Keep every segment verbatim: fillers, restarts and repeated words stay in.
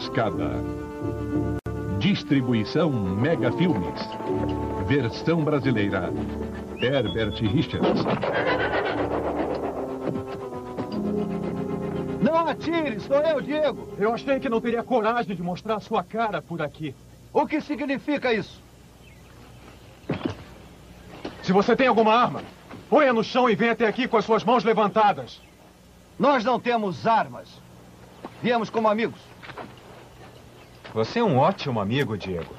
Emboscada. Distribuição Mega Filmes. Versão brasileira. Herbert Richards. Não atire, sou eu, Diego. Eu achei que não teria coragem de mostrar sua cara por aqui. O que significa isso? Se você tem alguma arma, ponha no chão e venha até aqui com as suas mãos levantadas. Nós não temos armas. Viemos como amigos. Você é um ótimo amigo, Diego.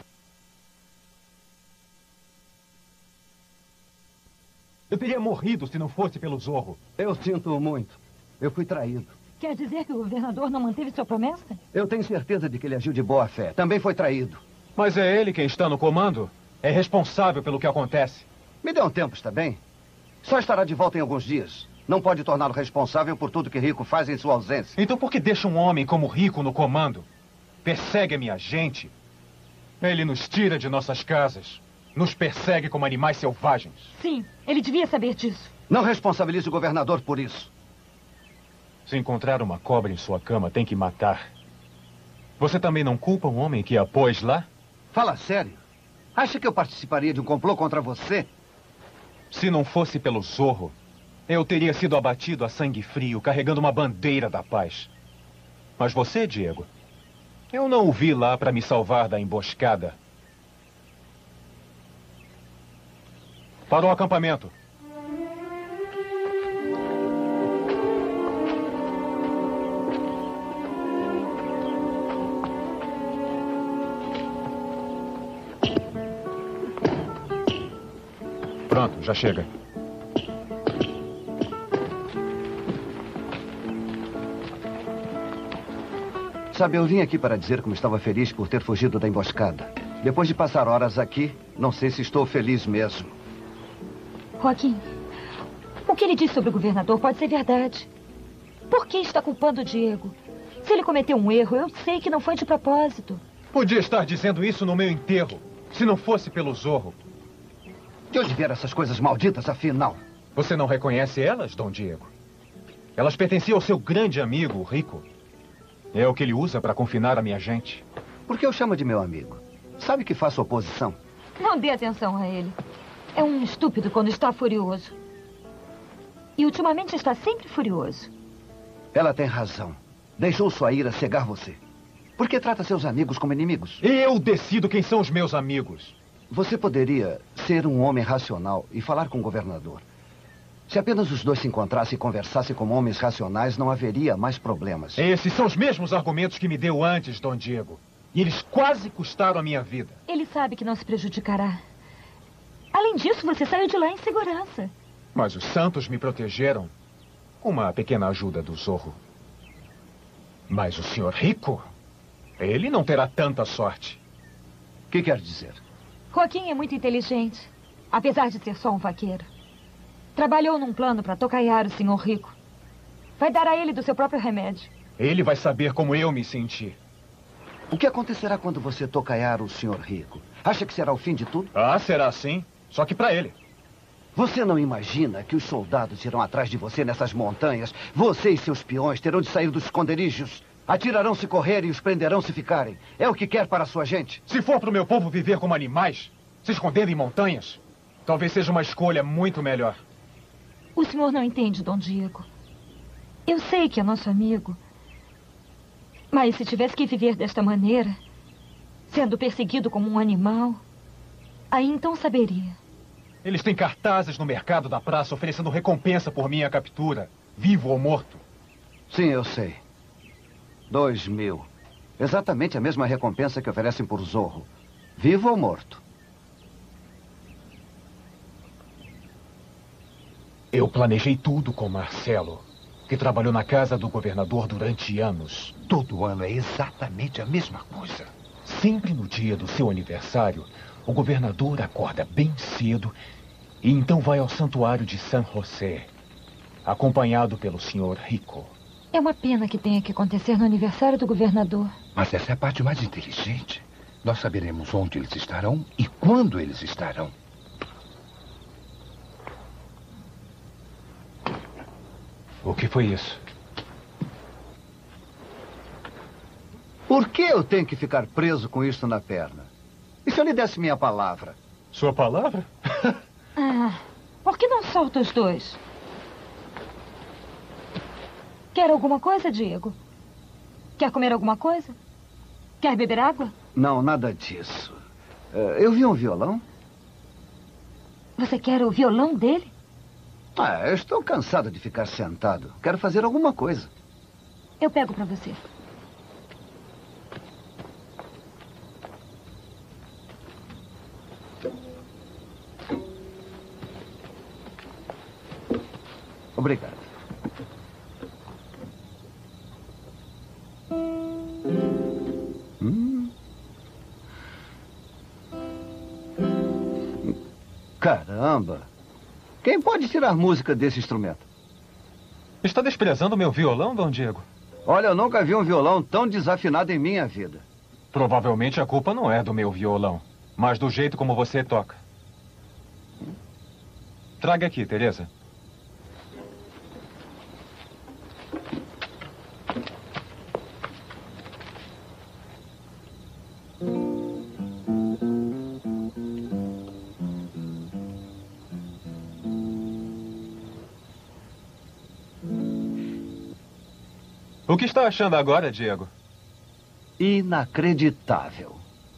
Eu teria morrido se não fosse pelo Zorro. Eu sinto muito. Eu fui traído. Quer dizer que o governador não manteve sua promessa? Eu tenho certeza de que ele agiu de boa fé. Também foi traído. Mas é ele quem está no comando? É responsável pelo que acontece. Me dê um tempo, está bem? Só estará de volta em alguns dias. Não pode torná-lo responsável por tudo que Rico faz em sua ausência. Então por que deixa um homem como Rico no comando? Persegue a minha gente. Ele nos tira de nossas casas. Nos persegue como animais selvagens. Sim, ele devia saber disso. Não responsabilize o governador por isso. Se encontrar uma cobra em sua cama, tem que matar. Você também não culpa um homem que a pôs lá? Fala sério. Acha que eu participaria de um complô contra você? Se não fosse pelo Zorro, eu teria sido abatido a sangue frio, carregando uma bandeira da paz. Mas você, Diego, eu não o vi lá para me salvar da emboscada. Para o acampamento. Pronto, já chega. Sabe, eu vim aqui para dizer como estava feliz por ter fugido da emboscada. Depois de passar horas aqui, não sei se estou feliz mesmo. Joaquim, o que ele disse sobre o governador pode ser verdade. Por que está culpando o Diego? Se ele cometeu um erro, eu sei que não foi de propósito. Podia estar dizendo isso no meu enterro, se não fosse pelo Zorro. De onde vieram essas coisas malditas, afinal? Você não reconhece elas, Dom Diego? Elas pertenciam ao seu grande amigo, o Rico. É o que ele usa para confinar a minha gente. Por que eu chamo de meu amigo? Sabe que faço oposição? Não dê atenção a ele. É um estúpido quando está furioso. E ultimamente está sempre furioso. Ela tem razão. Deixou sua ira cegar você. Por que trata seus amigos como inimigos? Eu decido quem são os meus amigos. Você poderia ser um homem racional e falar com o governador. Se apenas os dois se encontrassem e conversassem como homens racionais, não haveria mais problemas. Esses são os mesmos argumentos que me deu antes, Dom Diego. E eles quase custaram a minha vida. Ele sabe que não se prejudicará. Além disso, você saiu de lá em segurança. Mas os santos me protegeram. Com uma pequena ajuda do Zorro. Mas o senhor Rico, ele não terá tanta sorte. O que quer dizer? Joaquim é muito inteligente, apesar de ser só um vaqueiro. Trabalhou num plano para tocaiar o senhor Rico. Vai dar a ele do seu próprio remédio. Ele vai saber como eu me senti. O que acontecerá quando você tocaiar o senhor Rico? Acha que será o fim de tudo? Ah, será sim. Só que para ele. Você não imagina que os soldados irão atrás de você nessas montanhas? Você e seus peões terão de sair dos esconderijos. Atirarão se correrem e os prenderão se ficarem. É o que quer para a sua gente? Se for para o meu povo viver como animais, se escondendo em montanhas, talvez seja uma escolha muito melhor. O senhor não entende, Dom Diego. Eu sei que é nosso amigo. Mas se tivesse que viver desta maneira, sendo perseguido como um animal, aí então saberia. Eles têm cartazes no mercado da praça oferecendo recompensa por minha captura, vivo ou morto. Sim, eu sei. Dois mil. Exatamente a mesma recompensa que oferecem por Zorro. Vivo ou morto? Eu planejei tudo com Marcelo, que trabalhou na casa do governador durante anos. Todo ano é exatamente a mesma coisa. Sempre no dia do seu aniversário, o governador acorda bem cedo e então vai ao santuário de San José, acompanhado pelo senhor Rico. É uma pena que tenha que acontecer no aniversário do governador. Mas essa é a parte mais inteligente. Nós saberemos onde eles estarão e quando eles estarão. O que foi isso? Por que eu tenho que ficar preso com isso na perna? E se eu lhe desse minha palavra? Sua palavra? Ah, por que não solta os dois? Quer alguma coisa, Diego? Quer comer alguma coisa? Quer beber água? Não, nada disso. Uh, eu vi um violão. Você quer o violão dele? Ah, eu estou cansado de ficar sentado. Quero fazer alguma coisa. Eu pego para você. Obrigado. Hum. Caramba! Quem pode tirar música desse instrumento? Está desprezando meu violão, Dom Diego? Olha, eu nunca vi um violão tão desafinado em minha vida. Provavelmente a culpa não é do meu violão, mas do jeito como você toca. Traga aqui, Teresa. O que está achando agora, Diego? Inacreditável.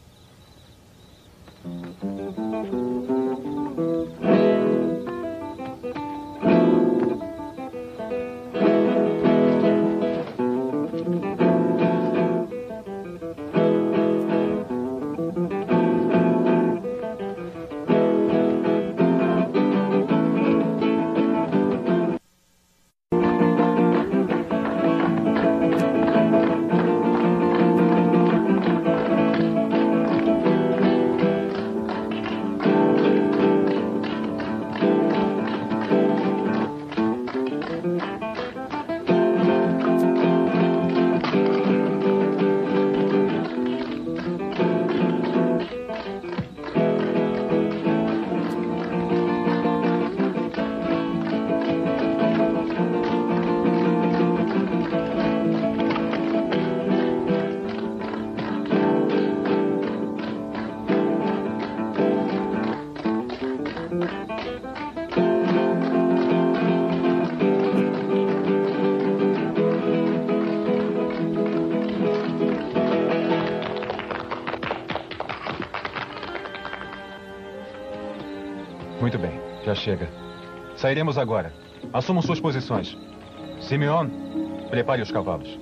Muito bem, já chega. Sairemos agora. Assumam suas posições. Simeon, prepare os cavalos.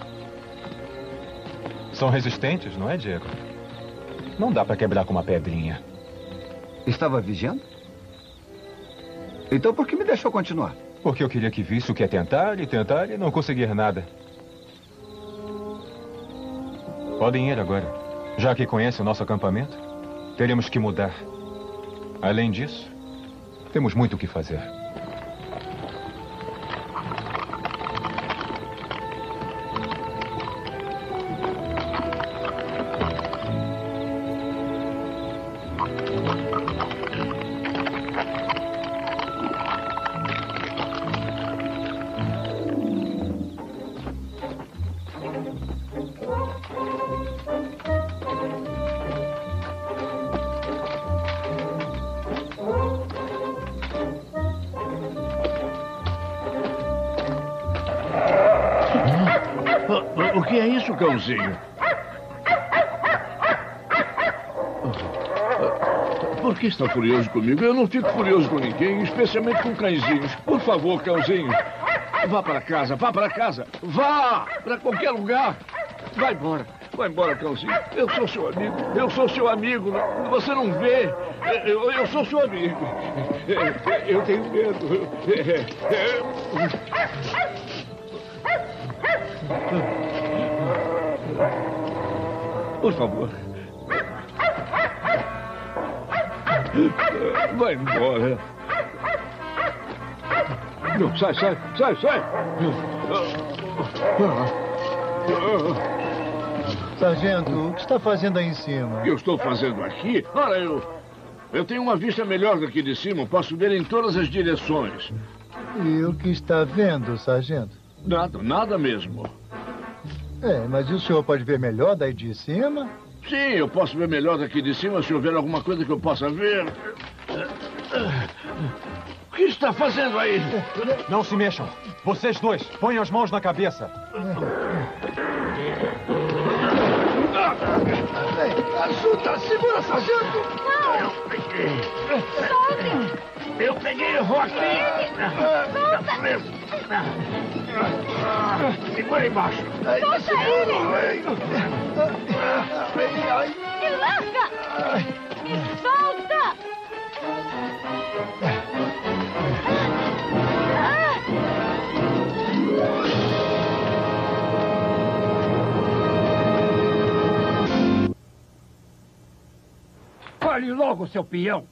São resistentes, não é, Diego? Não dá para quebrar com uma pedrinha. Estava vigiando? Então por que me deixou continuar? Porque eu queria que visse o que é tentar e tentar e não conseguir nada. Podem ir agora. Já que conhece o nosso acampamento, teremos que mudar. Além disso, temos muito o que fazer. O que é isso, cãozinho? Por que está furioso comigo? Eu não fico furioso com ninguém, especialmente com cãezinhos. Por favor, cãozinho, vá para casa, vá para casa. Vá para qualquer lugar. Vai embora, vai embora, cãozinho. Eu sou seu amigo, eu sou seu amigo. Você não vê? Eu, eu sou seu amigo. Eu tenho medo. Por favor. Vai embora. Não, sai, sai, sai, sai. Sargento, o que está fazendo aí em cima? O que eu estou fazendo aqui? Ora, eu... Eu tenho uma vista melhor daqui de cima. Posso ver em todas as direções. E o que está vendo, sargento? Nada, nada mesmo. É, mas e o senhor pode ver melhor daí de cima? Sim, eu posso ver melhor daqui de cima se houver alguma coisa que eu possa ver. O que está fazendo aí? Não se mexam. Vocês dois, ponham as mãos na cabeça. Ajuda! Segura, sargento! Não! Eu peguei! Soltem! Eu peguei, eu vou aqui! Segura embaixo! Solta ele! Me larga! Me solta! Fale logo, seu peão!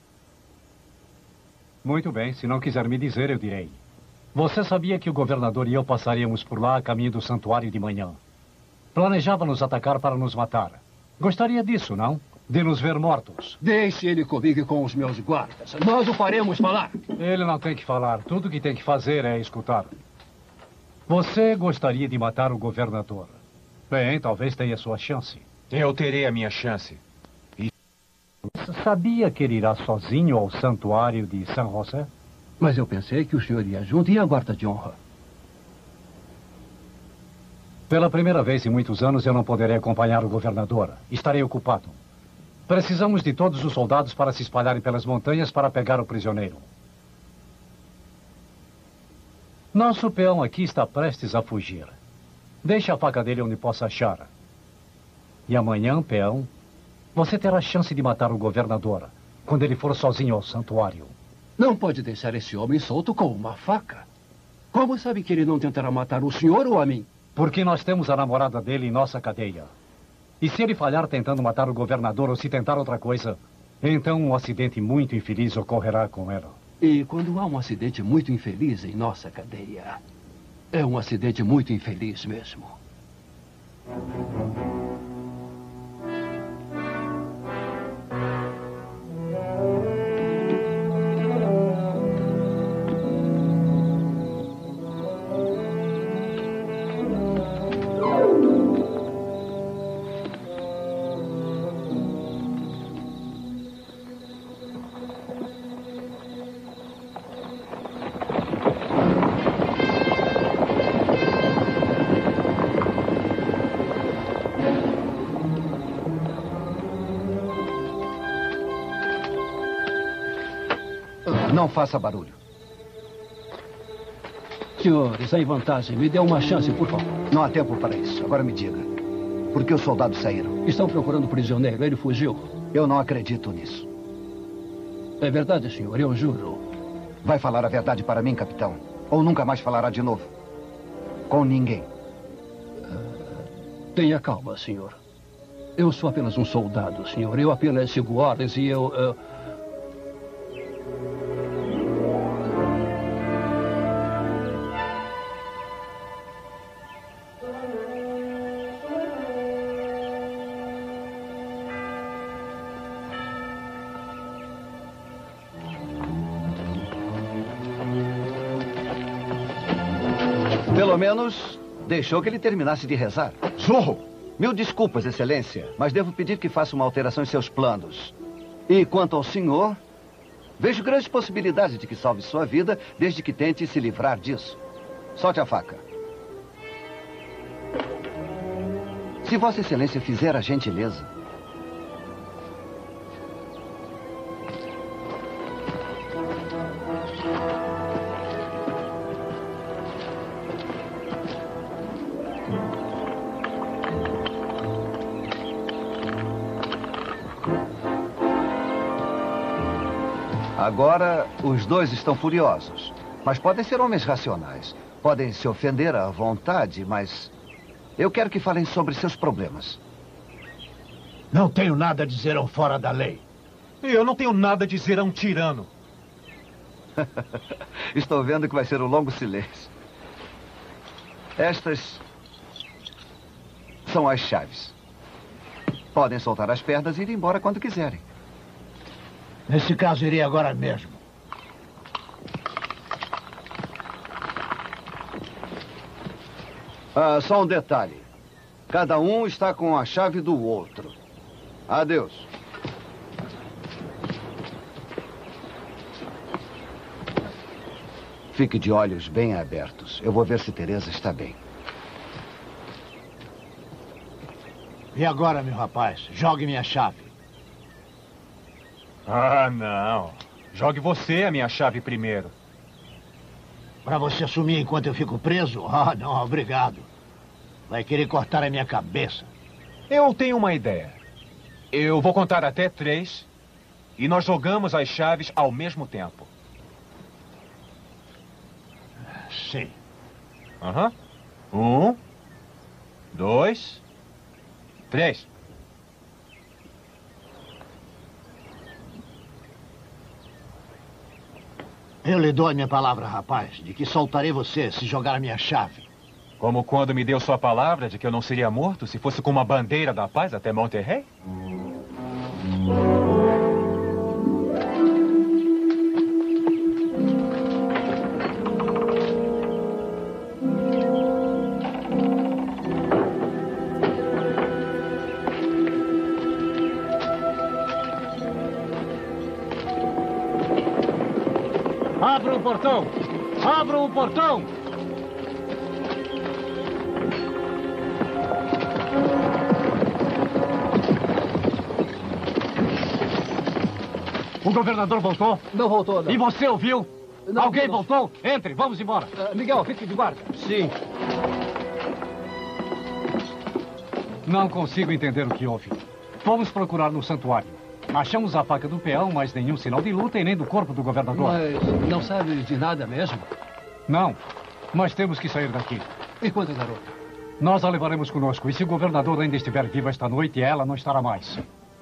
Muito bem, se não quiser me dizer, eu direi. Você sabia que o governador e eu passaríamos por lá a caminho do santuário de manhã. Planejava nos atacar para nos matar. Gostaria disso, não? De nos ver mortos. Deixe ele comigo e com os meus guardas. Nós o faremos falar. Ele não tem que falar. Tudo que tem que fazer é escutar. Você gostaria de matar o governador? Bem, talvez tenha sua chance. Eu terei a minha chance. Sabia que ele irá sozinho ao santuário de San José? Mas eu pensei que o senhor ia junto e a guarda de honra. Pela primeira vez em muitos anos eu não poderei acompanhar o governador. Estarei ocupado. Precisamos de todos os soldados para se espalharem pelas montanhas para pegar o prisioneiro. Nosso peão aqui está prestes a fugir. Deixe a faca dele onde possa achar. E amanhã, peão, você terá a chance de matar o governador quando ele for sozinho ao santuário. Não pode deixar esse homem solto com uma faca. Como sabe que ele não tentará matar o senhor ou a mim? Porque nós temos a namorada dele em nossa cadeia. E se ele falhar tentando matar o governador ou se tentar outra coisa, então um acidente muito infeliz ocorrerá com ela. E quando há um acidente muito infeliz em nossa cadeia, é um acidente muito infeliz mesmo. Não faça barulho. Senhores, em vantagem, me dê uma chance, por favor. Não há tempo para isso. Agora me diga. Por que os soldados saíram? Estão procurando o prisioneiro. Ele fugiu. Eu não acredito nisso. É verdade, senhor. Eu juro. Vai falar a verdade para mim, capitão? Ou nunca mais falará de novo? Com ninguém. Uh, tenha calma, senhor. Eu sou apenas um soldado, senhor. Eu apenas sigo ordens e eu... Uh... Pelo menos deixou que ele terminasse de rezar. Zorro! Mil desculpas, excelência, mas devo pedir que faça uma alteração em seus planos. E quanto ao senhor, vejo grandes possibilidades de que salve sua vida, desde que tente se livrar disso. Solte a faca. Se Vossa Excelência fizer a gentileza... Agora, os dois estão furiosos. Mas podem ser homens racionais. Podem se ofender à vontade, mas... eu quero que falem sobre seus problemas. Não tenho nada a dizer a um fora da lei. E eu não tenho nada a dizer a um tirano. Estou vendo que vai ser um longo silêncio. Estas... são as chaves. Podem soltar as pernas e ir embora quando quiserem. Nesse caso, irei agora mesmo. Ah, só um detalhe. Cada um está com a chave do outro. Adeus. Fique de olhos bem abertos. Eu vou ver se Teresa está bem. E agora, meu rapaz? Jogue minha chave. Ah, não. Jogue você a minha chave primeiro. Para você assumir enquanto eu fico preso? Ah, não, obrigado. Vai querer cortar a minha cabeça. Eu tenho uma ideia. Eu vou contar até três e nós jogamos as chaves ao mesmo tempo. Sim. Aham. Uhum. Um, dois, três. Eu lhe dou a minha palavra, rapaz, de que soltarei você se jogar a minha chave. Como quando me deu sua palavra de que eu não seria morto se fosse com uma bandeira da paz até Monterrey? Abra o portão! Abra o portão! O governador voltou? Não voltou, não. E você ouviu? Não, Alguém não. voltou? Entre, vamos embora. Uh, Miguel, fique de guarda. Sim. Não consigo entender o que houve. Fomos procurar no santuário. Achamos a faca do peão, mas nenhum sinal de luta e nem do corpo do governador. Mas não sabe de nada mesmo? Não, mas temos que sair daqui. E quanto a garota? Nós a levaremos conosco. E se o governador ainda estiver vivo esta noite, ela não estará mais.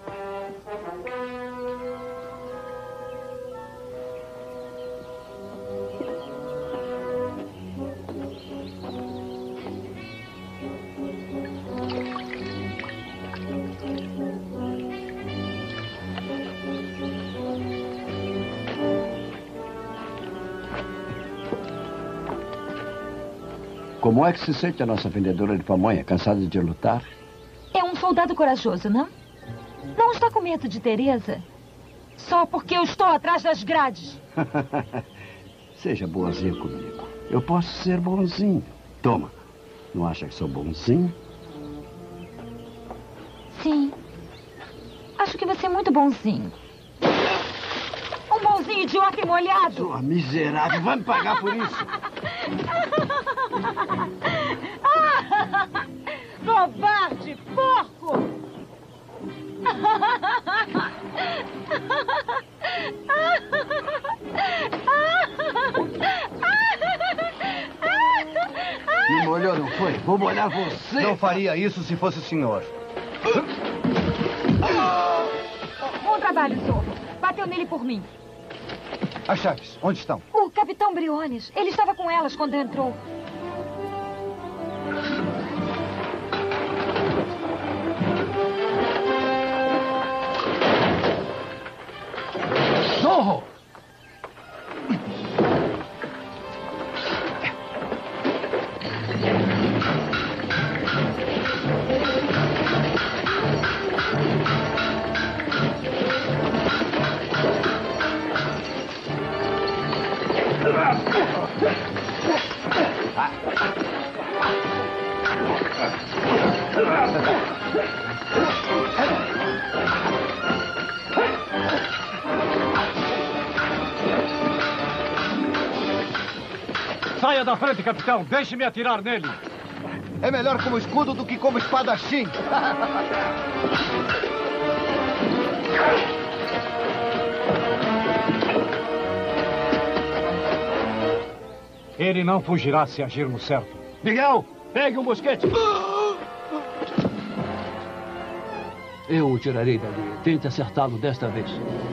Como é que se sente a nossa vendedora de pamonha? Cansada de lutar? É um soldado corajoso, não? Não está com medo de Teresa? Só porque eu estou atrás das grades. Seja boazinho comigo. Eu posso ser bonzinho. Toma. Não acha que sou bonzinho? Sim. Acho que você é muito bonzinho. Um bonzinho idiota e molhado. Sua miserável. Vai me pagar por isso. Covarde, porco! Me molhou, não foi? Vou molhar você. Não faria isso se fosse o senhor. Bom trabalho, Zorro. Bateu nele por mim. As chaves, onde estão? O capitão Briones. Ele estava com elas quando entrou. Zorro! Saia da frente, capitão. Deixe-me atirar nele. É melhor como escudo do que como espadachim. Ele não fugirá se agirmos certo. Miguel, pegue um mosquete. Eu o tirarei dali. Tente acertá-lo desta vez.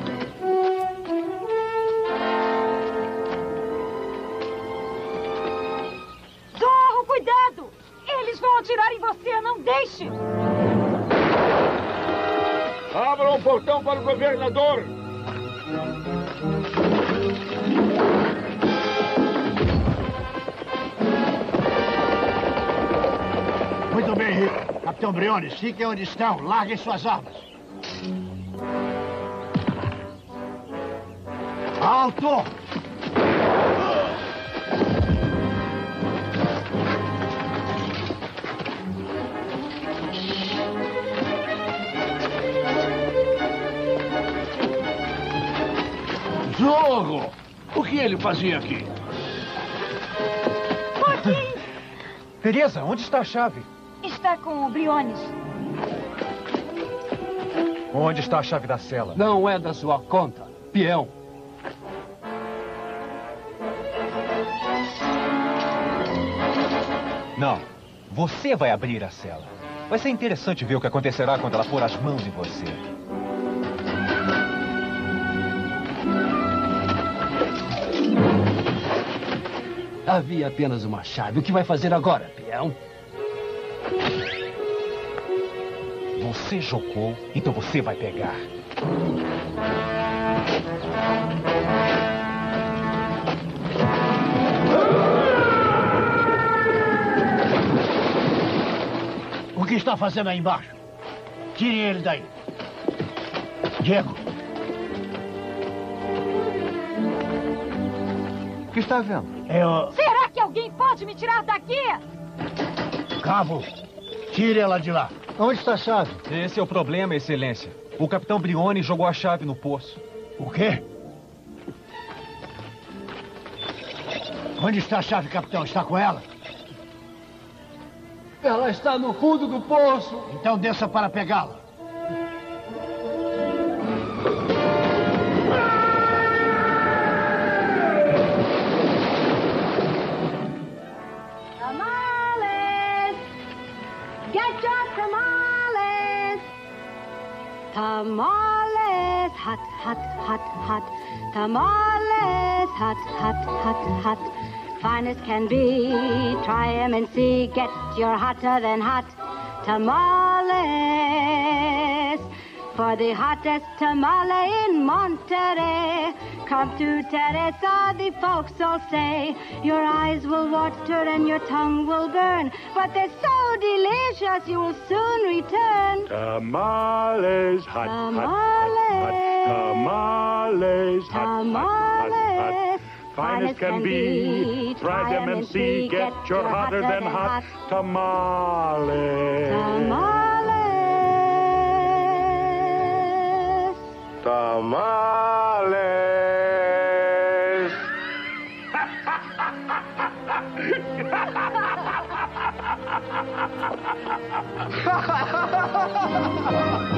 Zorro, cuidado! Eles vão atirar em você, não deixe! Abra o portão para o governador! Muito bem, Rico. Capitão Briones, fiquem onde estão. Larguem suas armas. Alto! Zorro! O que ele fazia aqui? Joaquim! Teresa, onde está a chave? Está com o Briones. Onde está a chave da cela? Não é da sua conta, peão. Não. Você vai abrir a cela. Vai ser interessante ver o que acontecerá quando ela pôr as mãos em você. Havia apenas uma chave. O que vai fazer agora, peão? Você jogou, então você vai pegar. O que está fazendo aí embaixo? Tirem ele daí. Diego. O que está vendo? Eu... Será que alguém pode me tirar daqui? Cabo, tire ela de lá. Onde está a chave? Esse é o problema, Excelência. O Capitão Briones jogou a chave no poço. O quê? Onde está a chave, capitão? Está com ela? Ela está no fundo do poço. Então desça para pegá-la. Tamales! Get your tamales! Tamales! Hot, hot, hot, hot. Tamales! Hot, hot, hot, hot. Fine as can be. Try 'em and see. Get your hotter than hot tamales. For the hottest tamale in Monterey. Come to Teresa, the folks all say. Your eyes will water and your tongue will burn. But they're so delicious you'll soon return. Tamales, hot, Tamales. hot, hot, tamales, hot, Tamales. hot, hot, hot. Fine as can be, try them and see. Get your hotter than hot tamales. Tamales. Tamales. Ha ha ha ha ha!